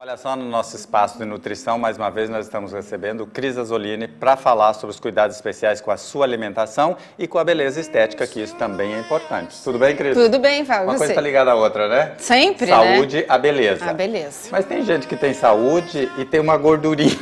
Olha só, no nosso espaço de nutrição, mais uma vez nós estamos recebendo Cris Azzolini para falar sobre os cuidados especiais com a sua alimentação e com a beleza estética, que isso também é importante. Tudo bem, Cris? Tudo bem, Fábio. Uma coisa está ligada à outra, né? Sempre, saúde, né? a beleza. A beleza. Mas tem gente que tem saúde e tem uma gordurinha.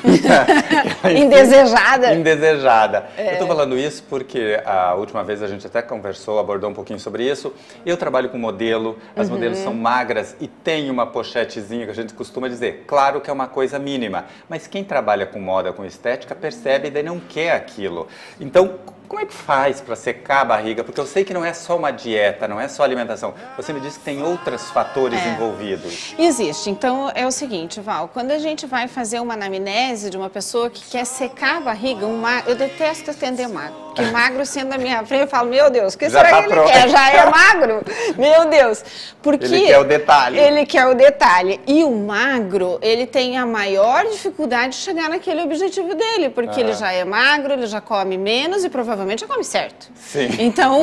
Indesejada. Indesejada. Eu estou falando isso porque a última vez a gente até conversou, abordou um pouquinho sobre isso. Eu trabalho com modelo, as modelos são magras e tem uma pochetezinha que a gente costuma dizer. Claro que é uma coisa mínima, mas quem trabalha com moda, com estética, percebe e daí não quer aquilo. Então, como é que faz para secar a barriga? Porque eu sei que não é só uma dieta, não é só alimentação. Você me disse que tem outros fatores envolvidos. Existe. Então, é o seguinte, Val, quando a gente vai fazer uma anamnese de uma pessoa que quer secar a barriga, eu detesto atender magro. Porque magro sendo na minha frente, eu falo, meu Deus, o que será que ele quer? Já é magro? Meu Deus. Porque ele quer o detalhe. Ele quer o detalhe. E o magro, ele tem a maior dificuldade de chegar naquele objetivo dele, porque ele já é magro, ele já come menos e provavelmente já come certo. Sim. Então,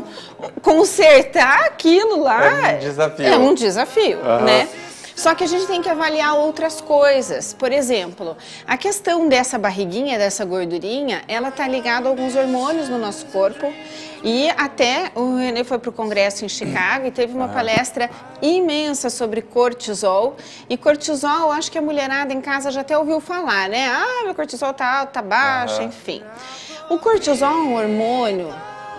consertar aquilo lá é um desafio. É um desafio, né? Só que a gente tem que avaliar outras coisas. Por exemplo, a questão dessa barriguinha, dessa gordurinha, ela está ligada a alguns hormônios no nosso corpo. E até o René foi para o congresso em Chicago e teve uma palestra imensa sobre cortisol. E cortisol, acho que a mulherada em casa já até ouviu falar, né? Ah, meu cortisol tá alto, tá baixo, enfim. O cortisol é um hormônio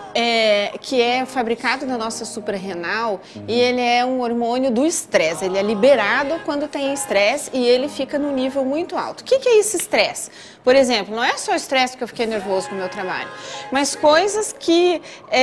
que é fabricado na nossa suprarrenal e ele é um hormônio do estresse. Ele é liberado quando tem estresse e ele fica no nível muito alto. O que é esse estresse? Por exemplo, não é só estresse que eu fiquei nervoso com o meu trabalho, mas coisas que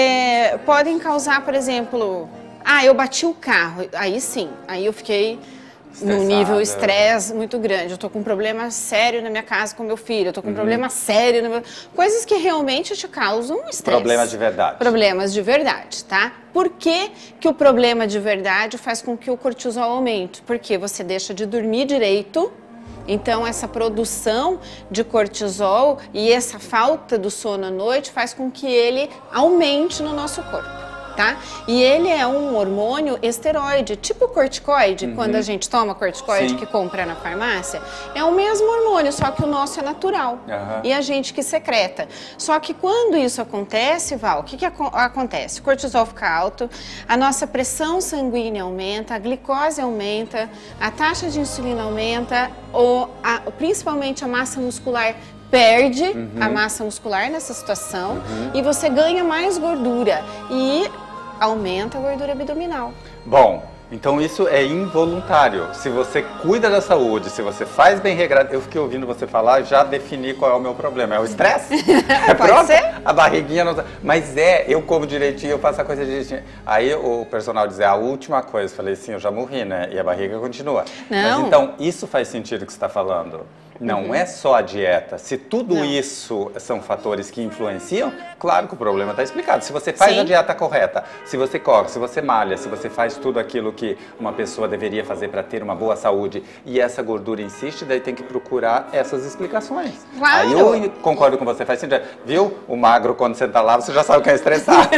podem causar, por exemplo, eu bati o carro, aí sim, aí eu fiquei num nível estresse muito grande. Eu tô com um problema sério na minha casa com meu filho, eu tô com um problema sério no meu... Coisas que realmente te causam estresse. Problemas de verdade. Problemas de verdade, tá? Por que que o problema de verdade faz com que o cortisol aumente? Porque você deixa de dormir direito. Então, essa produção de cortisol e essa falta do sono à noite faz com que ele aumente no nosso corpo. Tá? E ele é um hormônio esteroide, tipo corticoide, quando a gente toma corticoide que compra na farmácia, é o mesmo hormônio, só que o nosso é natural e a gente que secreta. Só que quando isso acontece, Val, o que acontece? O cortisol fica alto, a nossa pressão sanguínea aumenta, a glicose aumenta, a taxa de insulina aumenta, principalmente a massa muscular perde a massa muscular nessa situação e você ganha mais gordura e aumenta a gordura abdominal. Bom, então isso é involuntário. Se você cuida da saúde, se você faz bem regrado... Eu fiquei ouvindo você falar, já defini qual é o meu problema. É o estresse? Pode ser? A barriguinha não... Mas eu como direitinho, eu faço a coisa direitinho. Aí o personal diz, a última coisa. Eu falei, sim, eu já morri, né? E a barriga continua. Não. Mas então, isso faz sentido que você está falando. Não é só a dieta. Se tudo isso são fatores que influenciam, claro que o problema está explicado. Se você faz a dieta correta, se você corre, se você malha, se você faz tudo aquilo que uma pessoa deveria fazer para ter uma boa saúde e essa gordura insiste, daí tem que procurar essas explicações. Claro. Aí eu concordo com você, faz sentido. Viu? O magro, quando você está lá, você já sabe que é estressado.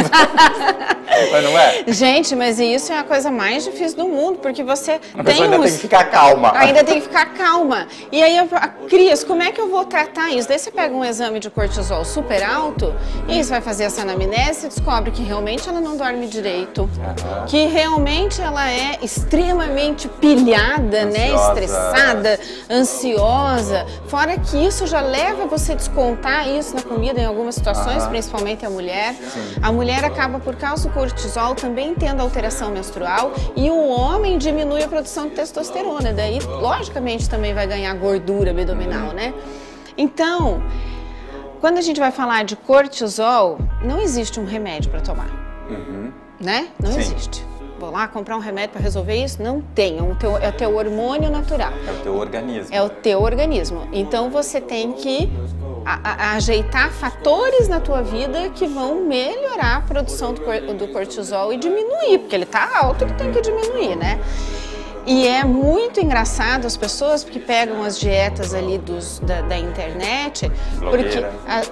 Mas não é? Gente, mas isso é a coisa mais difícil do mundo, porque você a pessoa ainda tem que ficar calma. Ainda tem que ficar calma. E aí, Cris, como é que eu vou tratar isso? Daí você pega um exame de cortisol super alto e você vai fazer essa anamnese e descobre que realmente ela não dorme direito, que realmente ela é extremamente pilhada, né? Estressada, ansiosa. Fora que isso já leva você a descontar isso na comida em algumas situações, principalmente a mulher. A mulher acaba, por causa do cortisol, também tendo alteração menstrual e o homem diminui a produção de testosterona. Daí, logicamente, também vai ganhar gordura abdominal, né? Então, quando a gente vai falar de cortisol, não existe um remédio para tomar, né? Não existe. Vou lá comprar um remédio para resolver isso? Não tem, é o teu hormônio natural. É o teu organismo. É o teu organismo. Então, você tem que ajeitar fatores na tua vida que vão melhorar a produção do cortisol e diminuir, porque ele está alto, ele tem que diminuir, né? E é muito engraçado as pessoas que pegam as dietas ali da internet, porque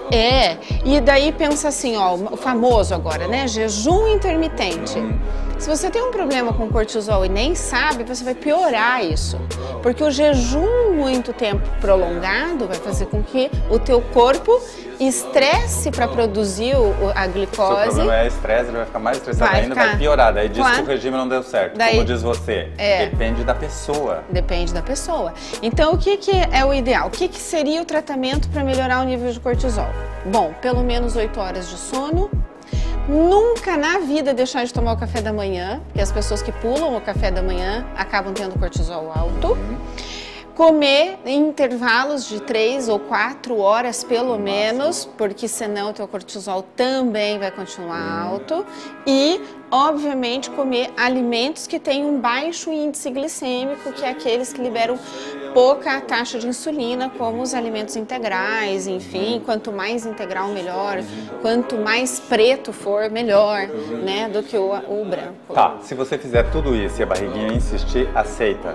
e daí pensa assim, ó, o famoso agora, né, jejum intermitente. Se você tem um problema com cortisol e nem sabe, você vai piorar isso. Porque o jejum muito tempo prolongado vai fazer com que o teu corpo estresse para produzir a glicose. Se o problema é estresse, ele vai ficar mais estressado ainda, vai piorar. Daí diz que o regime não deu certo. Daí, como diz você, depende da pessoa. Depende da pessoa. Então, o que é o ideal? O que seria o tratamento para melhorar o nível de cortisol? Bom, pelo menos 8 horas de sono. Nunca na vida deixar de tomar o café da manhã, porque as pessoas que pulam o café da manhã acabam tendo cortisol alto. Comer em intervalos de 3 ou 4 horas pelo menos, porque senão o teu cortisol também vai continuar alto. E, obviamente, comer alimentos que têm um baixo índice glicêmico, que é aqueles que liberam pouca taxa de insulina, como os alimentos integrais, enfim, quanto mais integral melhor, quanto mais preto for melhor, né, do que o branco. Tá, se você fizer tudo isso e a barriguinha insistir, aceita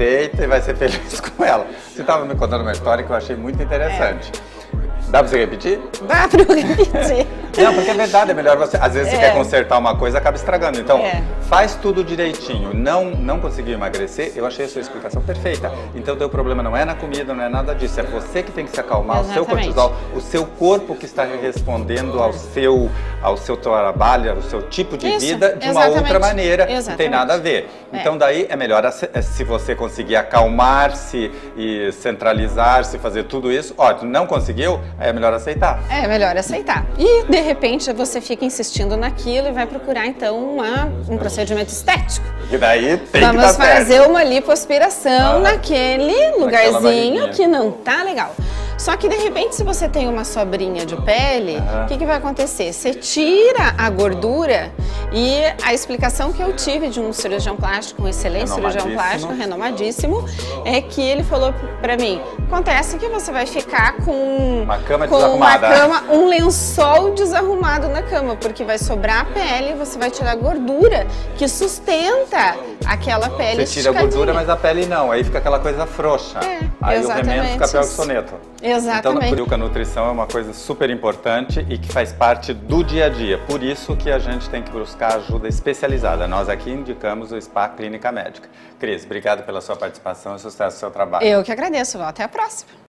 e vai ser feliz com ela. Você estava me contando uma história que eu achei muito interessante. Dá pra você repetir? Dá pra eu repetir. Não, porque é verdade, é melhor você... Às vezes você quer consertar uma coisa, acaba estragando. Então, faz tudo direitinho. Não conseguiu emagrecer, eu achei a sua explicação perfeita. Então, o teu problema não é na comida, não é nada disso. É você que tem que se acalmar, o seu cortisol, o seu corpo que está respondendo ao seu trabalho, ao seu tipo de vida de uma outra maneira. Não tem nada a ver. Então, daí é melhor se você conseguir acalmar-se e centralizar-se, fazer tudo isso. Ótimo, não conseguiu? Aí é melhor aceitar. É melhor aceitar. E, de repente, você fica insistindo naquilo e vai procurar, então, um procedimento estético. E daí tem Vamos que dar fazer certo. uma lipoaspiração naquele lugarzinho que não tá legal. Só que, de repente, se você tem uma sobrinha de pele, o que vai acontecer? Você tira a gordura e a explicação que eu tive de um cirurgião plástico, um excelente cirurgião plástico, renomadíssimo, é que ele falou pra mim, acontece que você vai ficar com uma cama desarrumada. Um lençol desarrumado na cama, porque vai sobrar a pele e você vai tirar a gordura que sustenta aquela pele. Você tira a gordura, mas a pele não, aí fica aquela coisa frouxa. Aí o remendo fica pior que o soneto. Exatamente. Então, por a nutrição é uma coisa super importante e que faz parte do dia a dia. Por isso que a gente tem que buscar ajuda especializada. Nós aqui indicamos o Spa Clínica Médica. Cris, obrigado pela sua participação e sucesso no seu trabalho. Eu que agradeço. Até a próxima.